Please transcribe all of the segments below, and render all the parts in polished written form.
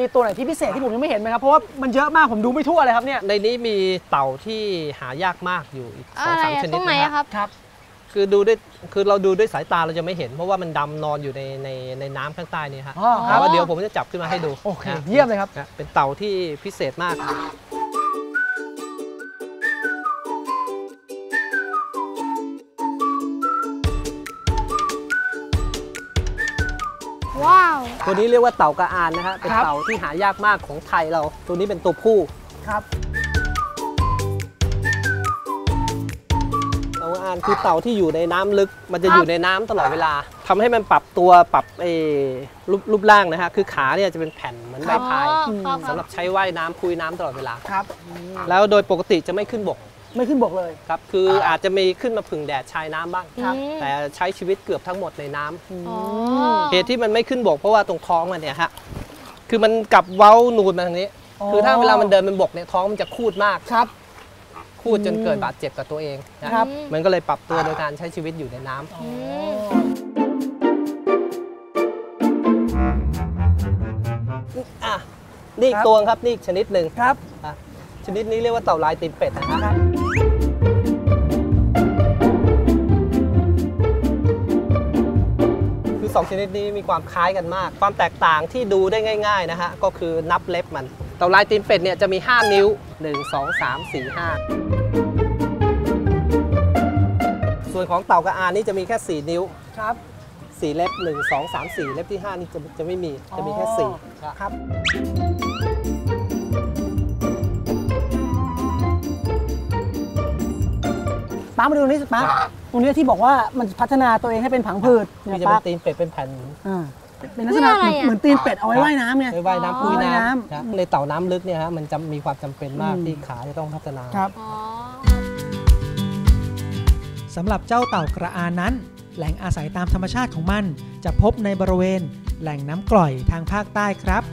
มีตัวไหนที่พิเศษที่ผมยังไม่เห็นไหมครับเพราะว่ามันเยอะมากผมดูไม่ทั่วเลยครับเนี่ยในนี้มีเต่าที่หายากมากอยู่อีก2-3 ชนิดนะครับคือเราดูด้วยสายตาเราจะไม่เห็นเพราะว่ามันดำนอนอยู่ในน้ำข้างใต้นี่ครับแต่ว่าเดี๋ยวผมจะจับขึ้นมาให้ดูโอเคเยี่ยมเลยครับเป็นเต่าที่พิเศษมากว้าวตัวนี้เรียกว่าเต่ากระอานนะฮะเป็นเต่าที่หายากมากของไทยเราตัวนี้เป็นตัวผู้ครับเต่ากระอานคือเต่าที่อยู่ในน้ำลึกมันจะอยู่ในน้ำตลอดเวลาทำให้มันปรับรูปร่างนะฮะคือขาเนี่ยจะเป็นแผ่นเหมือนใบพายสำหรับใช้ว่ายน้ำคุยน้ำตลอดเวลาครับแล้วโดยปกติจะไม่ขึ้นบกเลยครับคืออาจจะมีขึ้นมาผึ่งแดดชายน้ำบ้างแต่ใช้ชีวิตเกือบทั้งหมดในน้ำเหตุที่มันไม่ขึ้นบกเพราะว่าตรงท้องมันเนี่ยฮะคือมันกลับเว้านูนมาทางนี้คือถ้าเวลามันเดินเป็นบกเนี่ยท้องมันจะคูดมากคูดจนเกิดบาดเจ็บกับตัวเองนะครับมันก็เลยปรับตัวโดยการใช้ชีวิตอยู่ในน้ำนี่อีกตัวครับนี่ชนิดหนึ่งครับชนิดนี้เรียกว่าเต่าลายตีนเป็ดนะครับคือ2ชนิดนี้มีความคล้ายกันมากความแตกต่างที่ดูได้ง่ายๆนะฮะก็คือนับเล็บมันเต่าลายตีนเป็ดเนี่ยจะมี5นิ้ว1 2 3 4 5ส่วนของเต่ากระอานนี่จะมีแค่4นิ้วครับ 4เล็บ1 2 3 4เล็บที่5นี่จะไม่มีจะมีแค่4 ครับป้ามาดูตรงนี้ป้าตรงนี้ที่บอกว่ามันพัฒนาตัวเองให้เป็นผังผืดเนี่ยจะเป็นตีนเป็ดเป็นแผ่นเป็นลักษณะเหมือนตีนเป็ดเอาไว้ว่ายน้ำไงไว้ว่ายน้ำคุยน้ำในเต่าน้ำลึกเนี่ยฮะมันจะมีความจำเป็นมากที่ขาจะต้องพัฒนาครับสำหรับเจ้าเต่ากระอานนั้นแหล่งอาศัยตามธรรมชาติของมันจะพบในบริเวณแหล่งน้ำกร่อยทางภาคใต้ครับ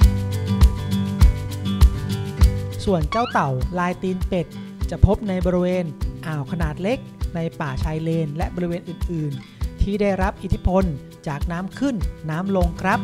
ส่วนเจ้าเต่าลายตีนเป็ดจะพบในบริเวณอ่าวขนาดเล็กในป่าชายเลนและบริเวณอื่นๆที่ได้รับอิทธิพลจากน้ำขึ้นน้ำลงครับ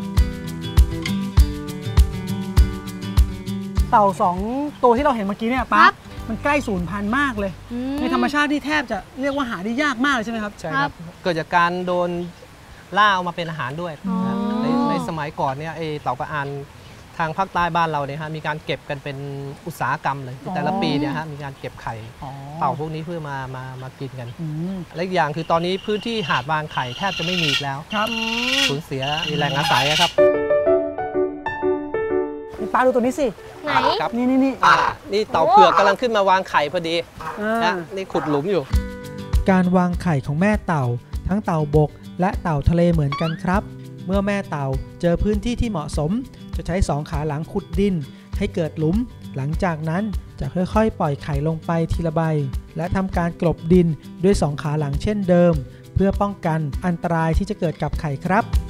เต่า2ตัวที่เราเห็นเมื่อกี้เนี่ยปั๊บมันใกล้สูญพันธุ์มากเลยในธรรมชาติที่แทบจะเรียกว่าหาได้ยากมากเลยใช่ไหมครับใช่ครับเกิดจากการโดนล่าเอามาเป็นอาหารด้วยในสมัยก่อนเนี่ยเต่ากระอานทางภาคใต้บ้านเราเนี่ยฮะมีการเก็บกันเป็นอุตสาหกรรมเลยแต่ละปีเนี่ยฮะมีการเก็บไข่เต่าพวกนี้เพื่อมากินกันและอีกอย่างคือตอนนี้พื้นที่หาดวางไข่แทบจะไม่มีอีกแล้วสูญเสียแหล่งอาศัยครับป้าดูตัวนี้สิไหนครับนี่เต่าเผือกกำลังขึ้นมาวางไข่พอดีนะนี่ขุดหลุมอยู่การวางไข่ของแม่เต่าทั้งเต่าบกและเต่าทะเลเหมือนกันครับเมื่อแม่เต่าเจอพื้นที่ที่เหมาะสมจะใช้2ขาหลังขุดดินให้เกิดหลุมหลังจากนั้นจะค่อยๆปล่อยไข่ลงไปทีละใบและทำการกลบดินด้วย2ขาหลังเช่นเดิมเพื่อป้องกันอันตรายที่จะเกิดกับไข่ครับ